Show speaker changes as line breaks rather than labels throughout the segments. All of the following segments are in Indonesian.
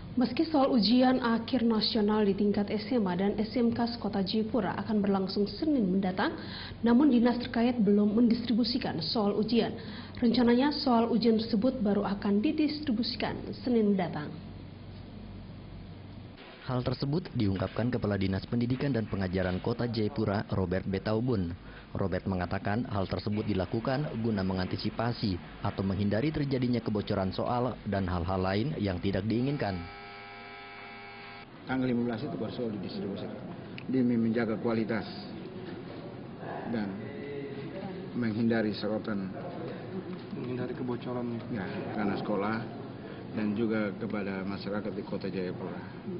Meski soal ujian akhir nasional di tingkat SMA dan SMK Kota Jayapura akan berlangsung Senin mendatang, namun dinas terkait belum mendistribusikan soal ujian. Rencananya soal ujian tersebut baru akan didistribusikan Senin mendatang.
Hal tersebut diungkapkan Kepala Dinas Pendidikan dan Pengajaran Kota Jayapura, Robert Betaubun. Robert mengatakan hal tersebut dilakukan guna mengantisipasi atau menghindari terjadinya kebocoran soal dan hal-hal lain yang tidak diinginkan.
Tanggal 15 itu baru soal didistribusikan demi menjaga kualitas dan menghindari kebocoran ya, karena sekolah dan juga kepada masyarakat di Kota Jayapura.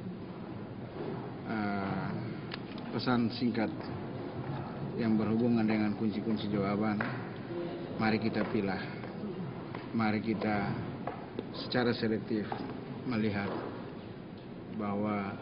Pesan singkat yang berhubungan dengan kunci-kunci jawaban, mari kita pilah, mari kita secara selektif melihat bahwa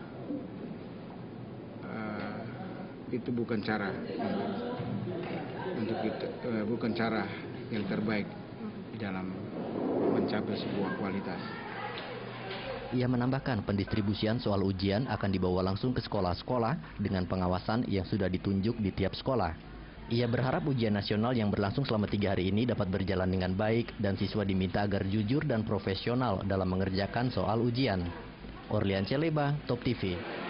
itu bukan cara untuk kita, bukan cara yang terbaik di dalam mencapai sebuah kualitas.
Ia menambahkan pendistribusian soal ujian akan dibawa langsung ke sekolah-sekolah dengan pengawasan yang sudah ditunjuk di tiap sekolah. Ia berharap ujian nasional yang berlangsung selama 3 hari ini dapat berjalan dengan baik dan siswa diminta agar jujur dan profesional dalam mengerjakan soal ujian. Orlian Celeba, Top TV.